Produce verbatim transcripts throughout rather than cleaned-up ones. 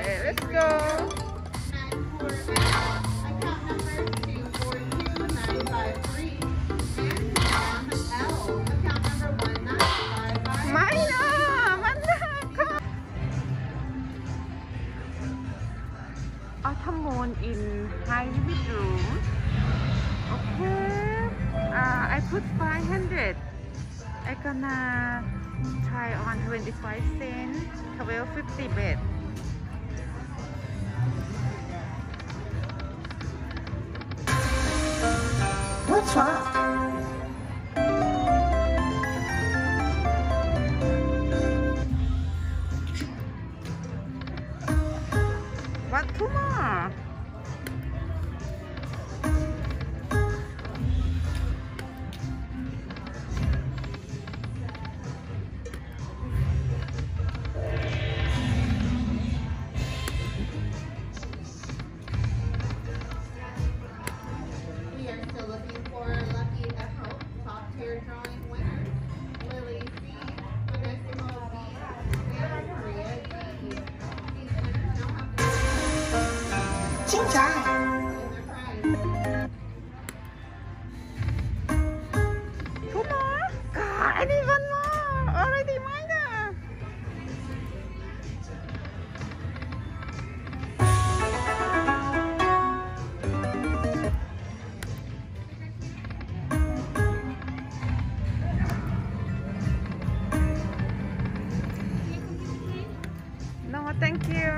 Okay, let's go. Minor, Autumn moon in high limit room. Okay, uh, I put five hundred. I gonna try on twenty-five cents, twelve fifty bed. What's wrong? What two more? We are still looking for Lucky Echo top tier drawing winners. Lily C, Vanessa B, and Maria D. These winners now have to Chính xác. win their prize. Two more? God, I need one more. Already minor. No, thank you.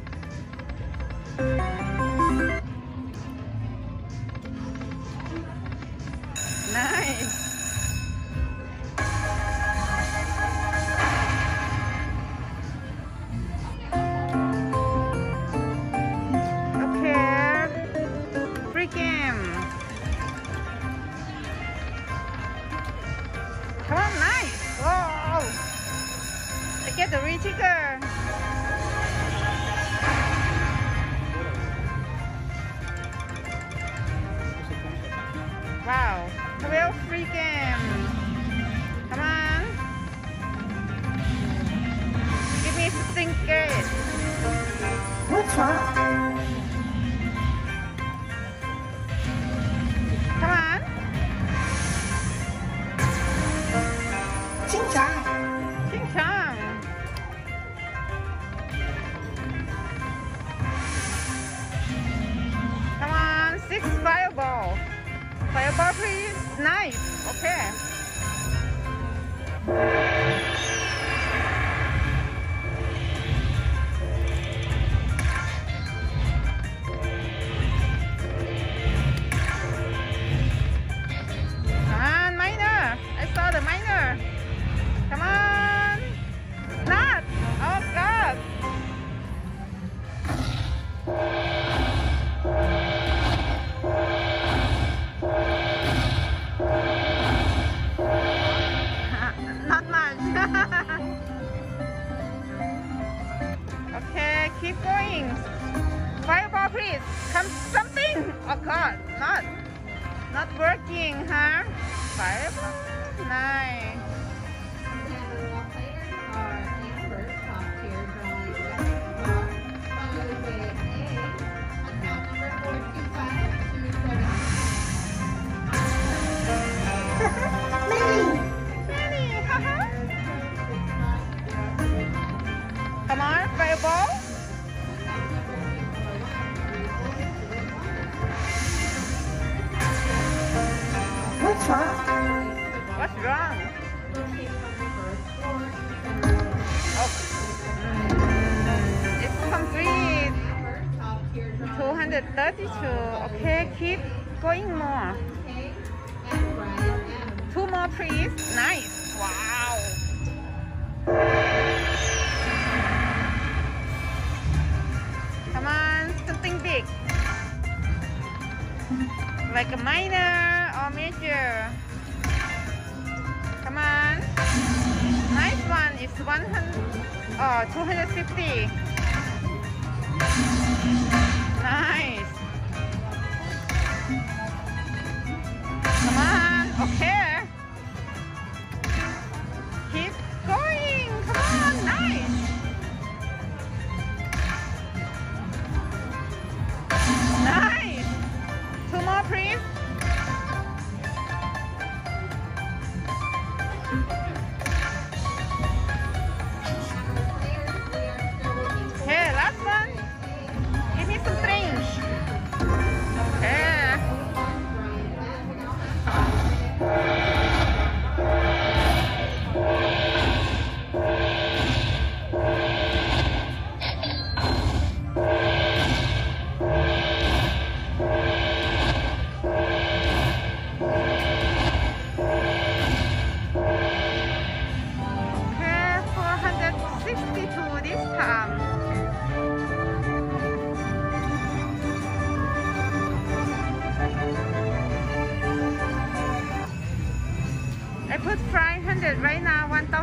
Nice. Okay. Free game. Come on, nice. Whoa. I get the re-trigger. Wow, twelve free game. Come on. Give me something good. What's wrong? Come on. Chính xác. Ching chong. Come on, six fireball. Fireball please. Nice. Okay. Come on, minor. I saw the minor. Come on. Not. Oh God. Not much. Okay, keep going. Fireball, please. Come something. Oh God, not, not working, huh? Fireball, nice. Handball players are Amber, top tier drawing winners. Followed by A, account number four two five two seven. Many. Really, haha. Come on, fireball. What's wrong? What's wrong? Oh, mm, it's complete. two hundred thirty-two. Okay, keep going more. Two more, please. Nice. Wow. Come on, something big. Like a minor or major. Come on. Nice one. It's one hundred. Oh, two hundred fifty. Nice. Come on. Okay. Keep going. Come on. Nice.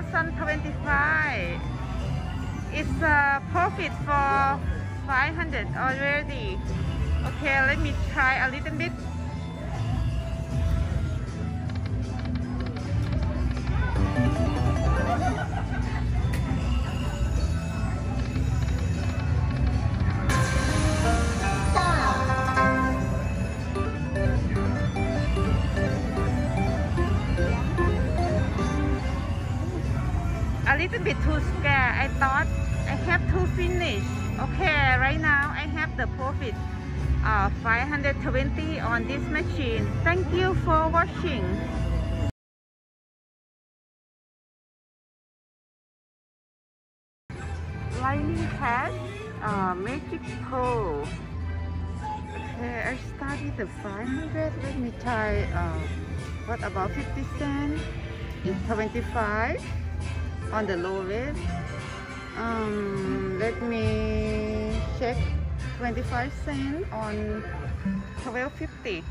thousand twenty-five. It's a profit for five hundred already. Okay, let me try a little bit. A little bit too scared. I thought I have to finish. Okay, right now I have the profit of five hundred twenty on this machine. Thank you for watching. Lightning cash, uh, magic pole. Okay, I started the five hundred. Let me try. Uh, what about fifty cents? It's twenty-five on the lowest. Um, let me check. twenty-five cents on twelve fifty.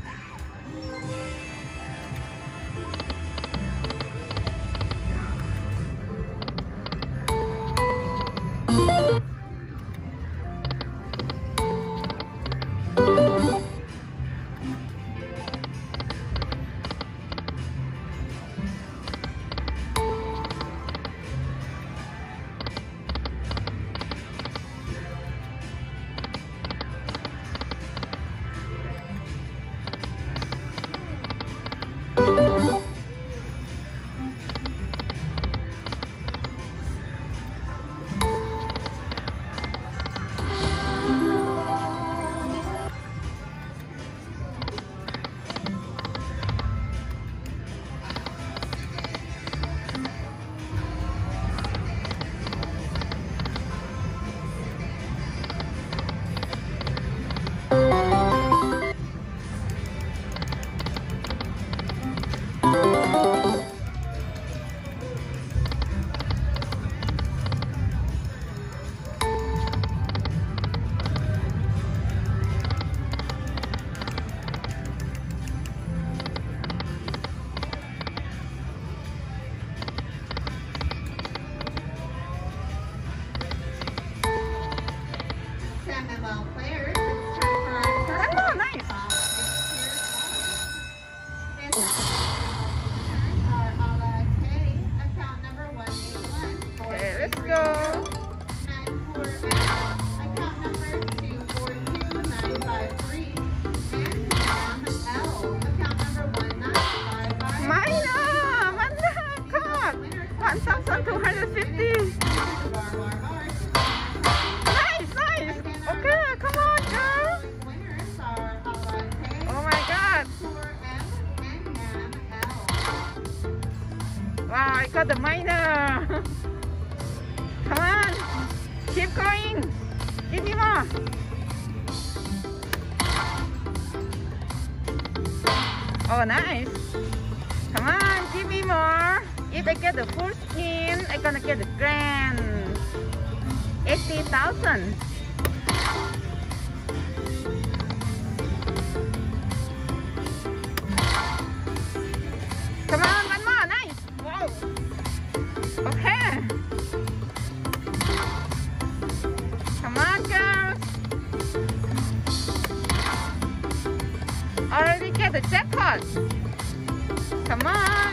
one thousand two hundred fifty. Nice, nice. Okay, come on, girl. Oh my God. Wow, I got the minor. Come on. Keep going. Give me more. Oh, nice. Come on, give me more. If I get the full skin, I'm gonna get the grand. eighty thousand. Come on, one more. Nice. Wow. Okay. Come on, girls. Already get the jackpot. Come on.